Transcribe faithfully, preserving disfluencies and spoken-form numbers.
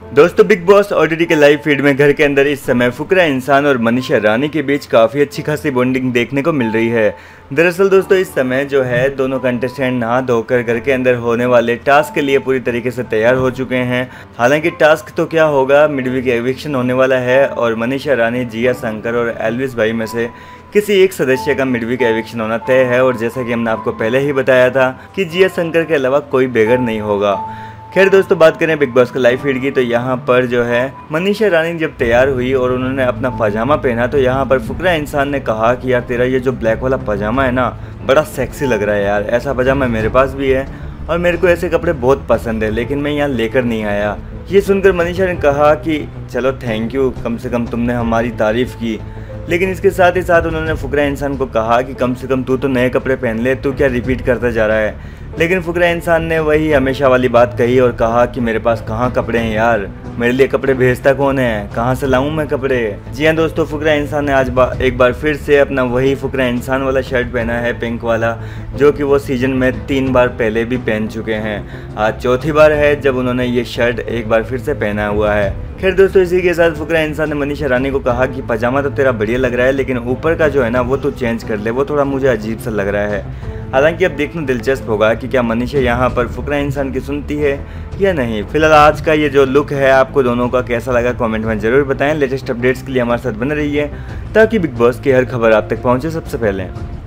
दोस्तों Bigg Boss OTT के live feed में घर के अंदर इस समय फुकरा इंसान और मनीषा रानी के बीच काफ़ी अच्छी खासी बॉन्डिंग देखने को मिल रही है। दरअसल दोस्तों इस समय जो है दोनों कंटेस्टेंट नहा धोकर घर के अंदर होने वाले टास्क के लिए पूरी तरीके से तैयार हो चुके हैं। हालांकि टास्क तो क्या होगा, मिडवीक एविक्शन होने वाला है और मनीषा रानी, जिया शंकर और एल्विस भाई में से किसी एक सदस्य का मिडवीक एविक्शन होना तय है। और जैसा कि हमने आपको पहले ही बताया था कि जिया शंकर के अलावा कोई बेघर नहीं होगा। खैर दोस्तों बात करें बिग बॉस के लाइव फीड की, तो यहाँ पर जो है मनीषा रानी जब तैयार हुई और उन्होंने अपना पजामा पहना तो यहाँ पर फुकरा इंसान ने कहा कि यार तेरा ये जो ब्लैक वाला पजामा है ना, बड़ा सेक्सी लग रहा है यार, ऐसा पजामा मेरे पास भी है और मेरे को ऐसे कपड़े बहुत पसंद है, लेकिन मैं यहाँ लेकर नहीं आया। ये सुनकर मनीषा ने कहा कि चलो थैंक यू, कम से कम तुमने हमारी तारीफ़ की। लेकिन इसके साथ ही साथ उन्होंने फुकरा इंसान को कहा कि कम से कम तू तो नए कपड़े पहन ले, तू क्या रिपीट करता जा रहा है। लेकिन फुकरा इंसान ने वही हमेशा वाली बात कही और कहा कि मेरे पास कहाँ कपड़े हैं यार, मेरे लिए कपड़े भेजता कौन है, कहाँ से लाऊं मैं कपड़े। जी हाँ दोस्तों, फुकरा इंसान ने आज बा, एक बार फिर से अपना वही फुकरा इंसान वाला शर्ट पहना है, पिंक वाला, जो कि वो सीजन में तीन बार पहले भी पहन चुके हैं। आज चौथी बार है जब उन्होंने ये शर्ट एक बार फिर से पहना हुआ है। खैर दोस्तों इसी के साथ फुकरा इंसान ने मनीषा रानी को कहा कि पजामा तो तेरा बढ़िया लग रहा है, लेकिन ऊपर का जो है ना वो तो चेंज कर ले, वो थोड़ा मुझे अजीब सा लग रहा है। हालांकि अब देखना दिलचस्प होगा कि क्या मनीषा यहाँ पर फुकरा इंसान की सुनती है या नहीं। फिलहाल आज का ये जो लुक है आपको दोनों का कैसा लगा कमेंट में जरूर बताएं। लेटेस्ट अपडेट्स के लिए हमारे साथ बने रहिए ताकि बिग बॉस की हर खबर आप तक पहुँचे सबसे पहले।